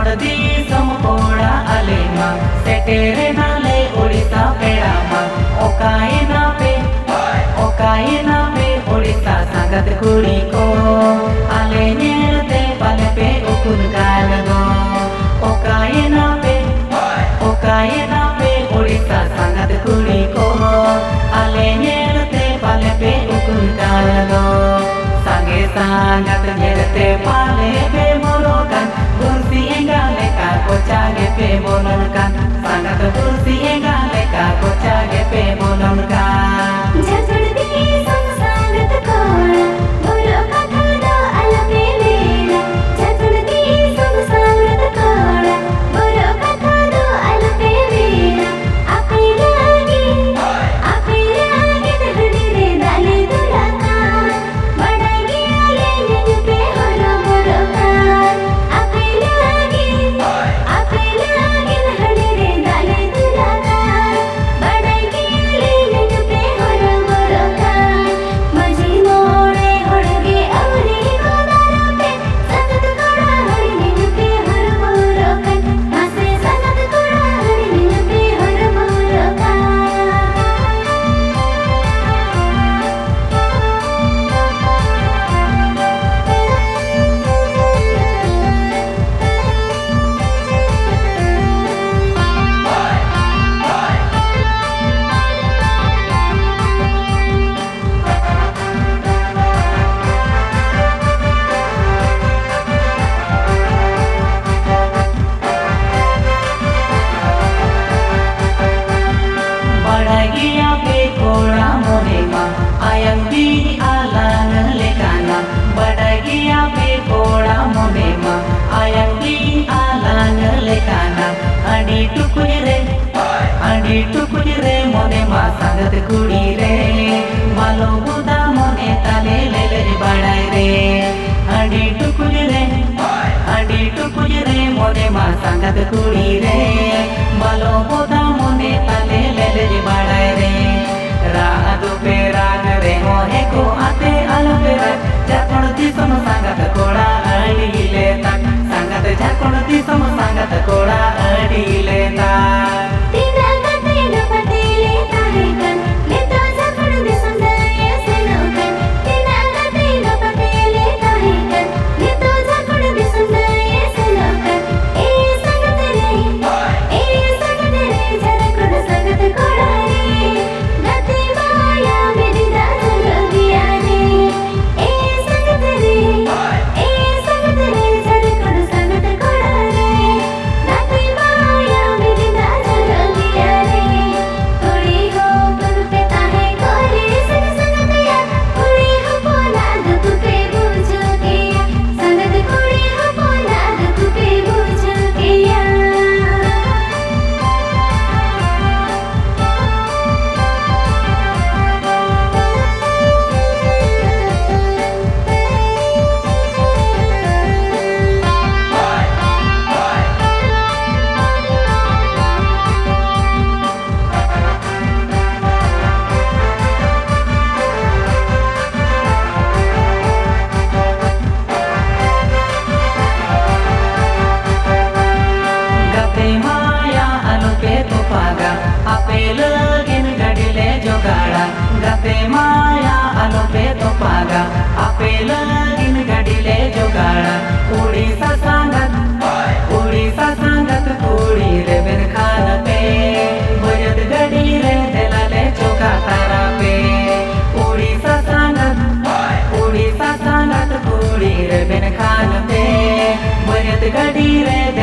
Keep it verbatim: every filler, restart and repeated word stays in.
जातोड़ दी समकोड़ा अलेमा सेटेरे नाले उड़ीसा पेड़ामा ओकाए ना पे ओकाए ना पे उड़ीसा संगत कुड़ी को आले नेरते पाले पे उकुन गालगो ओकाए ना पे ओकाए ना पे उड़ीसा संगत कुड़ी को आले नेरते पाले पे उकुन गालगो संगे संगत नेरते पाले पे मोरोkan bursi engale ka kocage pe bolonkan sangat bursi engale ka kocage pe bolonkan jatod di sang sangat kola bolo katha do alape vela jatod di sang sangat kola bolo katha do alape vela ape lagi ape lagi dhani re dale dulaka badagi ale nyu pe horo bolokan ape lagi ape lagi dhani re dale dulaka badagi ale nyu pe horo bolokan maji mole hodge auri godara pe sangat koda hari nyu pe horo bolokan mase sangat koda hari nyu pe horo bolokan Badagia pe kola monema ayang di alang lekana Badagia pe kola monema ayang di alang lekana Adi tukujre adi tukujre monema sangat kudi re malo buda mone tale lele badai re adi tukujre adi tukujre monema sangat kudi re malo buda mone tale lele badai re raadu pe raag re mohe ko ate alapera jatod di som sangat koda adi le tak sangat jatod di som sangat koda adi le tak tindakan tindak patile tahekan leto jatod di sundaya selokan tindakan tindak patile tahekan leto jatod di sundaya selokan e sangat re e sangat re jatod sangat koda re gati maya medida jalogiya re e sangat re e sangat re jatod sangat koda re gati maya medida jalogiya re थोड़ी हो पर पे ताहे कोरी संग संगत या थोड़ी हो पोला दुख पे बुझो गया संगत थोड़ी हो पोला दुख पे बुझो गया Gate maya alupe to paga ape lagin gadile jogada Gate maya alupe to paga ape lagin gadile jogada Udisa sangat Udisa sangat kudi re berkhan pe Bajat gadile delale choka tara pe Udisa sangat Udisa sangat kudi re berkhan pe Bajat gadile